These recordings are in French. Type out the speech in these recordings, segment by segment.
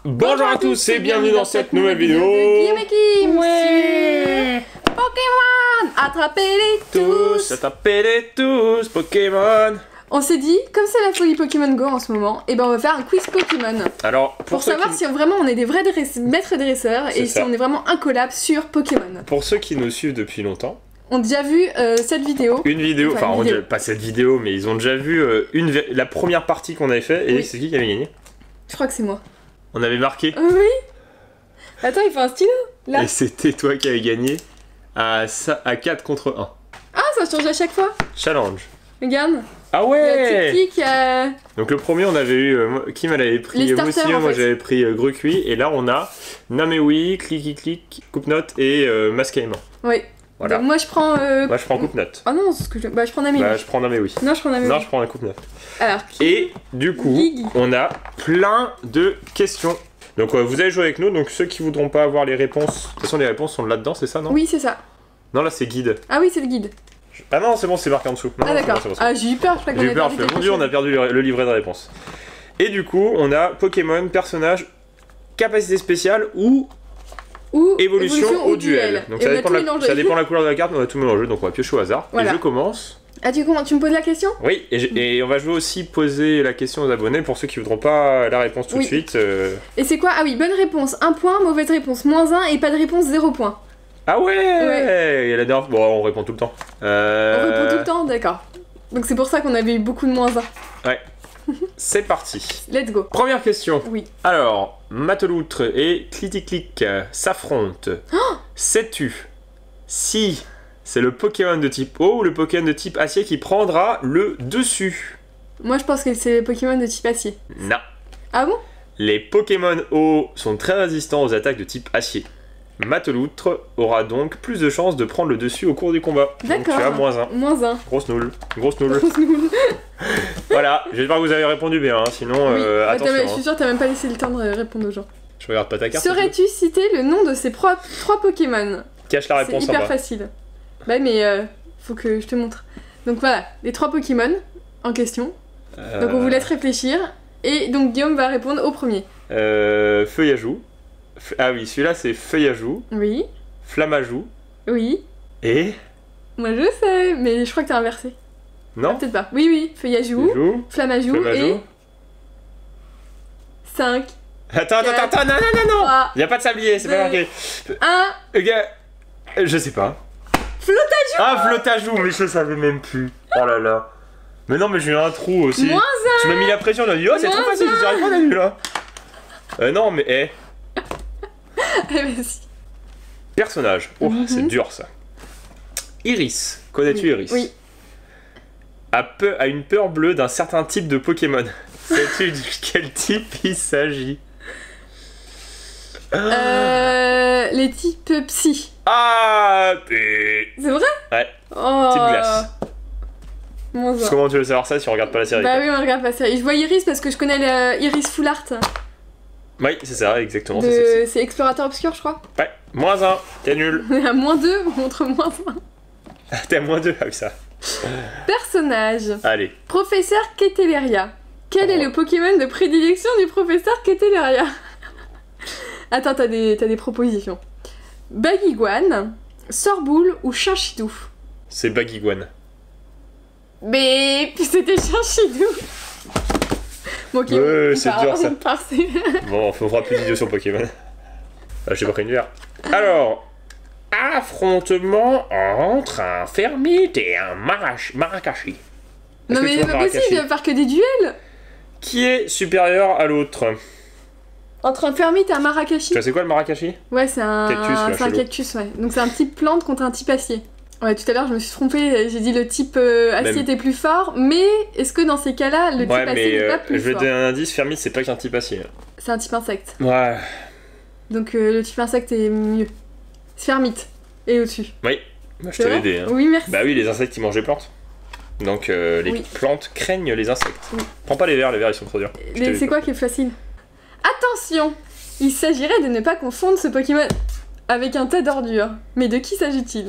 Bonjour à tous et bienvenue dans cette nouvelle vidéo de Guillaume et Kim. Ouais. Pokémon, attrapez-les tous. Attrapez-les tous, Pokémon. On s'est dit, comme c'est la folie Pokémon Go en ce moment, et ben on va faire un quiz Pokémon. Alors, pour savoir si vraiment on est des vrais maîtres dresseurs et ça. si on est vraiment incollable sur Pokémon. Pour ceux qui nous suivent depuis longtemps, ont déjà vu cette vidéo. Une vidéo, Enfin, enfin pas cette vidéo, mais ils ont déjà vu la première partie qu'on avait fait. Et Oui. c'est qui avait gagné? Je crois que c'est moi. On avait marqué. Oui. Attends, il faut un stylo là. Et c'était toi qui avais gagné à 4 contre 1. Ah, ça change à chaque fois. Challenge. Regarde. Ah Il y ouais. a Tiki, Donc le premier, on avait eu Kim, elle avait pris Les starters, Moussillon, en moi fait. j'avais pris Grucuit, et là on a Namewi, Clicky Click, Coupe-Note et Mascaïman. Oui. Voilà. Donc moi je prends. Moi je prends Coupe-Note. Ah non, c'est ce que je. Bah je prends Namewi. Bah je prends Namewi. Non, je prends Namewi. Non, je prends un Coupe-Note. Alors. Et du coup, Guigui. on a plein de questions. Donc vous allez jouer avec nous, donc ceux qui voudront pas avoir les réponses, de toute façon les réponses sont là-dedans, c'est ça, non? Oui, c'est ça. Non, là c'est guide. Ah oui, c'est le guide. Ah non, c'est bon, c'est marqué en dessous. Non, Ah non, c'est d'accord. bon, c'est bon. Ah j'ai eu peur, je crois qu'on J'ai a eu peur, perdu je fais, quelque mon dieu, on chose. a perdu le livret de réponse. Et du coup, on a Pokémon, personnage, capacité spéciale ou Ou évolution au duel. Donc Et ça on a dépend, tout mélangé. ça dépend de la couleur de la carte, mais on a tout mélangé, donc on va piocher au hasard. Voilà. Et je commence. Ah tu me poses la question? Oui, et on va jouer aussi poser la question aux abonnés pour ceux qui voudront pas la réponse tout de Oui. suite. Et c'est quoi? Ah oui, bonne réponse 1 point, mauvaise réponse -1 et pas de réponse 0 point. Ah ouais, Ouais. Et la dernière... Bon, on répond tout le temps. On répond tout le temps, d'accord. Donc c'est pour ça qu'on avait eu beaucoup de -1. Ouais. C'est parti. Let's go. Première question. Oui. Alors, Mateloutre et Clitic s'affrontent. Sais-tu si c'est le Pokémon de type eau ou le Pokémon de type acier qui prendra le dessus? Moi je pense que c'est les Pokémon de type acier. Non. Ah bon? Les Pokémon eau sont très résistants aux attaques de type acier. Mateloutre aura donc plus de chances de prendre le dessus au cours du combat. Donc D'accord. tu as -1. -1. Grosse noule. Grosse noule. Voilà, j'espère que vous avez répondu bien, hein, sinon Oui. Bah, attention. je suis sûre que t'as même pas laissé le temps de répondre aux gens. Je regarde pas ta carte. Saurais-tu citer le nom de ces 3 Pokémon? Cache la C'est réponse en hyper bas. facile. Bah mais faut que je te montre. Donc voilà, les 3 Pokémon en question. Donc on vous laisse réfléchir. Et donc Guillaume va répondre au premier. Feuillajou. Ah oui, celui-là c'est Feuillajou, Oui, Flammajou oui. et... Moi je sais, mais je crois que t'as inversé. Ah, Non, peut-être pas. Oui, oui, Feuillajou, Feuillajou, Flammajou et Flammajou. 5, Attends, non, 3, y a pas de sablier, c'est pas Deux. marqué. 1. Gars, je sais pas. Flotajou. Ah, Flottajou, mais je savais même plus. Oh là là. Mais non, mais j'ai eu un trou aussi. -1. Tu m'as mis la pression, on a dit, oh c'est trop Moins facile, je n'arrive pas à là. Non, mais Vas-y. personnage. Oh, Mhm. c'est dur ça. Iris. Connais-tu Iris? Oui. A une peur bleue d'un certain type de Pokémon. Sais-tu de quel type il s'agit? Les types psy. Ah, C'est vrai? Ouais. Oh. Type glace. -1. Comment tu veux savoir ça si on regarde pas la série? Bah oui, on regarde pas ça. Je vois Iris parce que je connais le Iris Full Art. Oui, c'est ça, exactement. c'est celle-ci. C'est Explorateur Obscur, je crois. Ouais, -1, t'es nul. À -2, montre -1. T'es à -2 avec ça. Personnage. Allez. Professeur Keteleria. Quel est Oh. le Pokémon de prédilection du professeur Keteleria? Attends, t'as des propositions. Baguiguane, Sorboule ou Chinchidou? C'est Baguiguane. Mais c'était Chinchidou. Bon, ok, Ouais, on c'est part- dur, ça. on part, c'est- Bon, on fera plus de vidéos sur Pokémon. Ah, j'ai pas pris une verre. Alors, affrontement entre un fermite et un Marakashi. Est-ce Non que mais tu c'est vois pas possible, Marakashi? il va faire que des duels. Qui est supérieur à l'autre? Entre un fermite et un Marakashi. Tu sais quoi le Marakashi? Ouais, c'est un Cactus, là, c'est un chelou. cactus, ouais. Donc c'est un type plante contre un type acier. Ouais, tout à l'heure je me suis trompée, j'ai dit le type acier Même. était plus fort, mais est-ce que dans ces cas-là, le type Ouais, acier n'est mais pas je plus vais te fort? donner un indice, fermite c'est pas qu'un type acier. C'est un type insecte. Ouais. Donc le type insecte est mieux. Fermite. Et au-dessus. Oui, moi je C'est t'ai vrai aidé. Hein. Oui, merci. Bah oui, les insectes ils mangent les plantes. Donc les Oui. plantes craignent les insectes. Oui. Prends pas les verres ils sont trop durs. Je t'ai Mais c'est quoi qui est facile? Attention! Il s'agirait de ne pas confondre ce Pokémon avec un tas d'ordures. Mais de qui s'agit-il?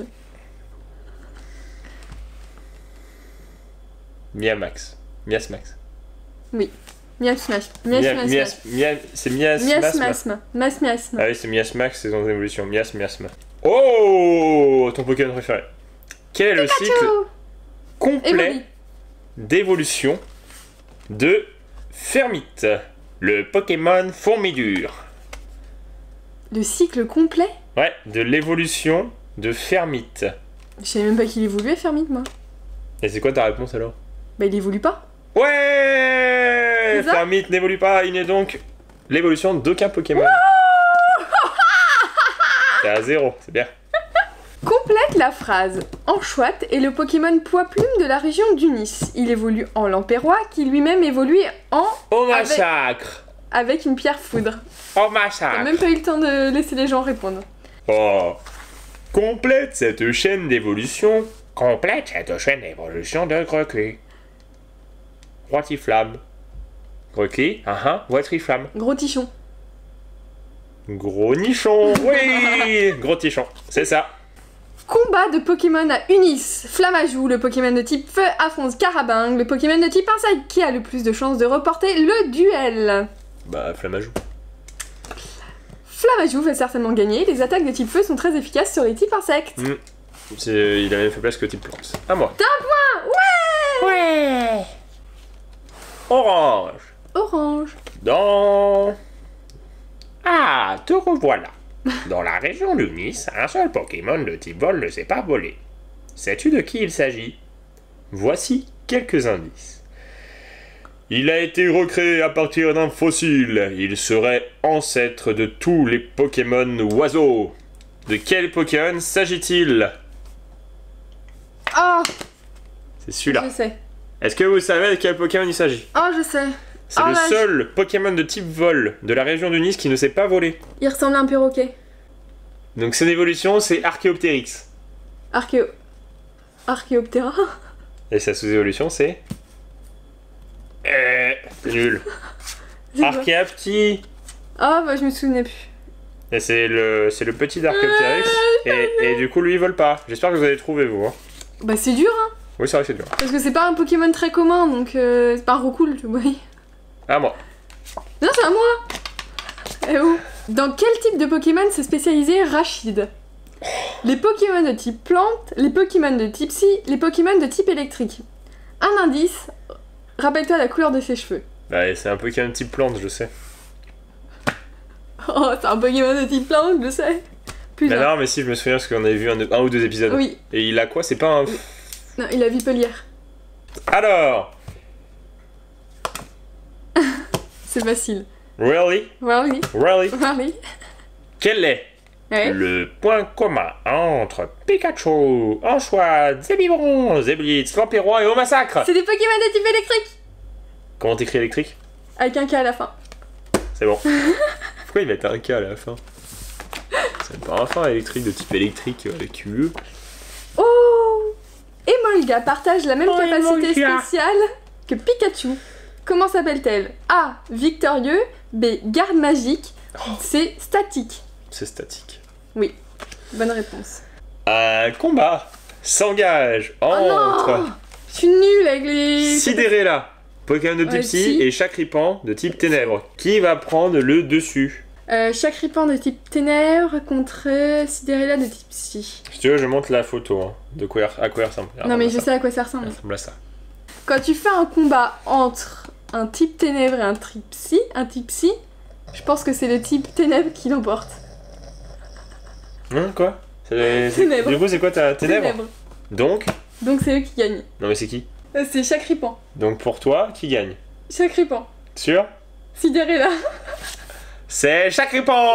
Miamax. Miasmax. Oui. Miasmasme. C'est miasmasme. Miasmasme. Ah oui, c'est miasmax, c'est son évolution. Miasmasme. Oh, ton Pokémon préféré. Quel est le cycle complet Évolue. d'évolution de Fermite, le Pokémon fourmi-dur? Le cycle complet? Ouais, de l'évolution de Fermite. Je savais même pas qu'il évoluait, Fermite, moi. Et c'est quoi ta réponse alors? Bah, il évolue pas. Ouais, C'est ça Fermite n'évolue pas, il n'est donc l'évolution d'aucun Pokémon. T'es à 0, c'est bien. Complète la phrase. Anchoite est le Pokémon poids-plume de la région d'Unis. Il évolue en Lampérois, qui lui-même évolue Au massacre. avec une pierre foudre. Au T'as massacre. même pas eu le temps de laisser les gens répondre. Oh. Complète cette chaîne d'évolution. Complète cette chaîne d'évolution de Groclé. Roitiflamme. Groclé, Voitriflamme. Gros tichon. Gros nichon, oui. Gros tichon, c'est ça. Combat de Pokémon à Unis. Flammajou, le Pokémon de type feu, affronte Carabing, le Pokémon de type insecte. Qui a le plus de chances de reporter le duel? Bah, Flammajou. Flammajou va certainement gagner. Les attaques de type feu sont très efficaces sur les types insectes. Il a même fait place que type plante. À moi. T'as un point. Ouais. Orange. Orange. Dans... Ah, te revoilà. Dans la région de Nice, un seul Pokémon de type vol ne s'est pas volé. Sais-tu de qui il s'agit? Voici quelques indices. Il a été recréé à partir d'un fossile. Il serait ancêtre de tous les Pokémon oiseaux. De quel Pokémon s'agit-il? Oh, C'est celui-là. je sais. Est-ce que vous savez de quel Pokémon il s'agit? Oh, je sais. C'est Oh le là, seul Pokémon de type vol de la région de Nice qui ne s'est pas volé. Il ressemble à un perroquet. Donc son évolution, c'est Archéoptérix. Archéoptéra. Et sa sous-évolution, c'est... c'est nul. C'est quoi? Archéapti. Oh, bah je me souvenais plus. Et c'est le petit d'Archéoptérix. Et du coup, lui, il vole pas. J'espère que vous allez trouver, vous. Hein. Bah c'est dur, hein. Oui, c'est vrai que c'est dur. Parce que c'est pas un Pokémon très commun, donc c'est pas un Rocool, tu vois. À moi. Non, c'est à moi. Eh oh. Dans quel type de Pokémon s'est spécialisé Rachid? Les Pokémon de type plante, les Pokémon de type psy, les Pokémon de type électrique. Un indice, rappelle-toi la couleur de ses cheveux. Bah, c'est un Pokémon type plante, je sais. Oh, c'est un Pokémon de type plante, je sais. Plus Mais un. non, mais si, je me souviens parce qu'on avait vu un ou deux épisodes. Oui. Et il a quoi? C'est pas un... Non, il a Vipelière. Alors, C'est facile. really? Really? Really? Really? Quel est Ouais. le point commun entre Pikachu, Anchois, Zébibron, Zéblitz, Lampérois et au massacre? C'est des Pokémon de type électrique. Comment t'écris électrique? Avec un K à la fin. C'est bon. Pourquoi il met un K à la fin? C'est pas un fin électrique de type électrique avec UE. Oh! Emolga partage la même Oh, capacité Emolga. spéciale que Pikachu. Comment s'appelle-t-elle? A. Victorieux. B. Garde magique. C. Statique. C'est statique. Oui. Bonne réponse. Un combat s'engage Oh entre non! Je suis nulle avec les... Sidérella, Pokémon de type Ouais, Psy, si. et Chakripan de type Ténèbres. Qui va prendre le dessus? Chakripan de type ténèbres contre Sidérella de type psy. Si tu veux, je montre la photo hein, de à quoi elle ressemble. Elle Non mais ressemble je à ça. sais à quoi ça ressemble. Elle ressemble à ça. Quand tu fais un combat entre un type ténèbres et un type psy, je pense que c'est le type ténèbres qui l'emporte. Quoi? Ténèbres. Du coup, c'est quoi ta Ténèbres? Donc C'est eux qui gagnent. Non mais c'est qui? C'est Chakripan. Donc pour toi, qui gagne? Chakripan. Sûr? Sidérella. C'est Chakripan!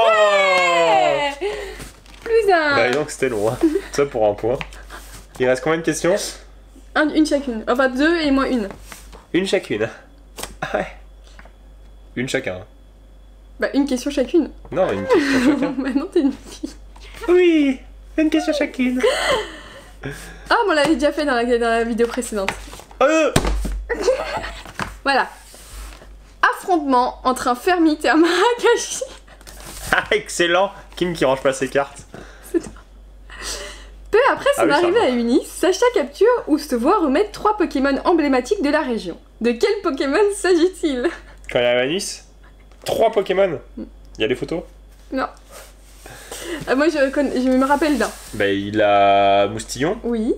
Plus un. Bah donc c'était long, hein. Ça pour un point. Il reste combien de questions? Une chacune. Enfin 2 et moi une. Une chacune. Ah ouais. Une chacun. Bah une question chacune. Non, une question chacun. Maintenant t'es une fille. Oui, une question chacune. Ah, mais on l'avait déjà fait dans la vidéo précédente. Voilà. Affrontement entre un Fermite et un Marakashi. Ah, excellent. Kim qui range pas ses cartes. Peu après son Ah oui, ça arrivée va. à Unis, Sacha capture ou se voit remettre 3 Pokémon emblématiques de la région. De quel Pokémon s'agit-il? Quand il arrive à Nice, 3 Pokémon. Il y a des photos? Non. Moi, je me rappelle d'un. Bah, il a Moustillon. Oui.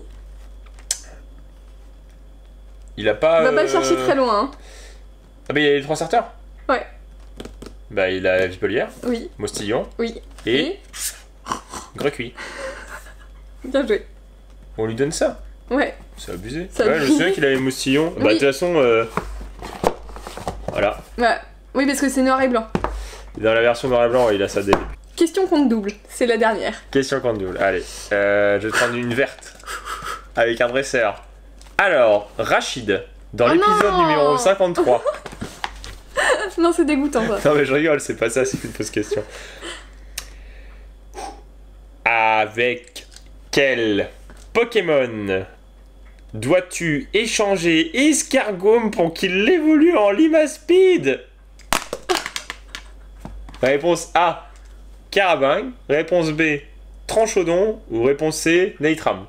Il a pas. On va pas le chercher très loin. Hein. Ah, bah, il y a les 3 starters. Ouais. Bah, il a Vipolière, Oui. Moustillon Oui. et. Grecuit. Bien joué. On lui donne ça. Ouais. C'est abusé. C'est Ouais, je me abusé. souviens qu'il avait Moustillon. Bah, de Oui. toute façon. Voilà. Ouais. Oui, parce que c'est noir et blanc. Dans la version noir et blanc, il a ça dès le début. Question compte double. C'est la dernière. Question contre double. Allez. Je vais prendre une verte. Avec un dresseur. Alors, Rachid, dans Oh l'épisode non numéro 53. Non, c'est dégoûtant, ça. Non mais je rigole, c'est pas ça, c'est une fausse question. Avec quel Pokémon dois-tu échanger Escargome pour qu'il évolue en Limaspeed? Réponse A, Carabangue. Réponse B, Tranchodon. Ou réponse C, Naitram.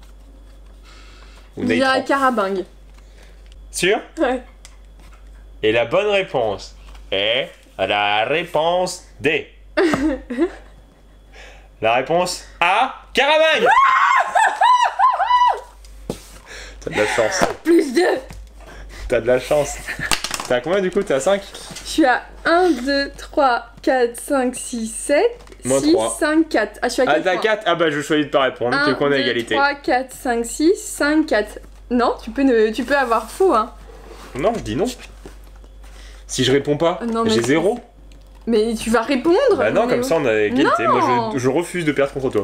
Ou Je dirais Naitram. Carabangue. Sûr? Ouais. Et la bonne réponse est la réponse D. La réponse A, Carabangue. T'as de la chance. Plus 2. T'as de la chance. T'es à combien du coup? T'es à 5? Je suis à 1, 2, 3, 4, 5, 6, 7, Moins 6, 3. 5, 4. Ah, je suis à 4 Ah, t'as 4? Ah bah je choisis de pas répondre, 1, t'es qu'on a 2, égalité. 3, 4, 5, 6, 5, 4. Non, tu peux avoir faux, hein. Non, je dis non. Si je réponds pas, Non, mais j'ai tu- 0. Mais tu vas répondre. Bah non, mais- comme ça on a égalité. Non. Moi je refuse de perdre contre toi.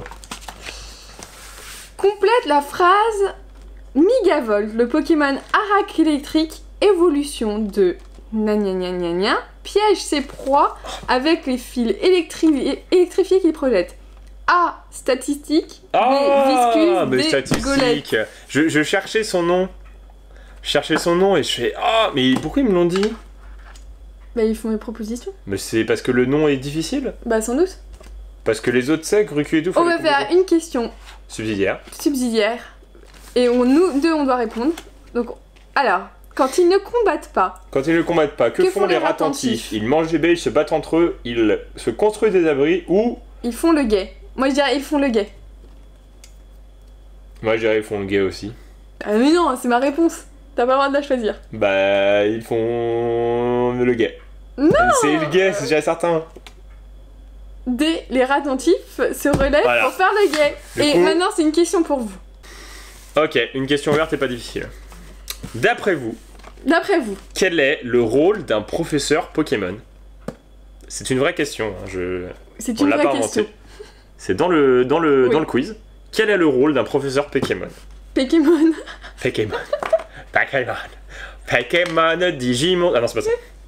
Complète la phrase Migavolt, le Pokémon Arak électrique, évolution de gna gna gna gna gna, piège ses proies avec les fils électrifiés qu'il projette. A. Statistique. B. Ah, mais Viscus. D. Golette. statistique. Je cherchais son nom. Je cherchais son nom et je fais ah, mais pourquoi ils me l'ont dit? Bah, ils font des propositions. Mais c'est parce que le nom est difficile? Bah, sans doute. Parce que les autres secs, Grucu et tout, On fallait va faire composer. une question Subsidiaire. subsidiaire. Et nous deux, on doit répondre. Donc, alors, quand ils ne combattent pas, Quand ils ne combattent pas, que font les rats attentifs? Ils mangent des baies, ils se battent entre eux, ils se construisent des abris ou... ils font le guet. Moi, je dirais ils font le guet. Moi je dirais ils font le guet aussi. Ah, mais non, c'est ma réponse. T'as pas le droit de la choisir. Bah ils font le guet. Non. C'est le guet, c'est déjà certain. D. Les rats attentifs se relèvent Voilà. pour faire le guet. Du Et coup- maintenant, c'est une question pour vous. Ok, une question ouverte et pas difficile. D'après vous, D'après vous, quel est le rôle d'un professeur Pokémon? C'est une vraie question, hein, c'est on une l'a vraie pas question. inventé. C'est dans le Oui. quiz. Quel est le rôle d'un professeur Pokémon? Pokémon. Pokémon. Pokémon. Pokémon Digimon. Ah non, c'est pas ça.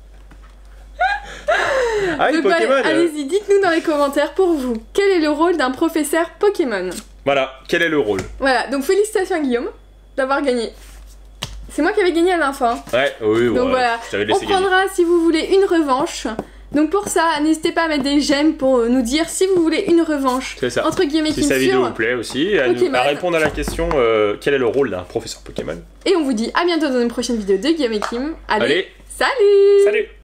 Ah oui, Donc, Pokémon. allez-y, dites-nous dans les commentaires pour vous. Quel est le rôle d'un professeur Pokémon? Voilà, quel est le rôle? Voilà, donc félicitations à Guillaume d'avoir gagné. C'est moi qui avais gagné à la fin. Ouais, oui, Donc ouais, voilà, je t'avais on laissé gagner. prendra si vous voulez une revanche. Donc pour ça, n'hésitez pas à mettre des j'aime pour nous dire si vous voulez une revanche C'est ça. entre Guillaume et Si Kim sa vidéo vous sur. plaît aussi, à Pokémon. répondre à la question quel est le rôle d'un professeur Pokémon? Et on vous dit à bientôt dans une prochaine vidéo de Guillaume et Kim. Allez, Salut. salut!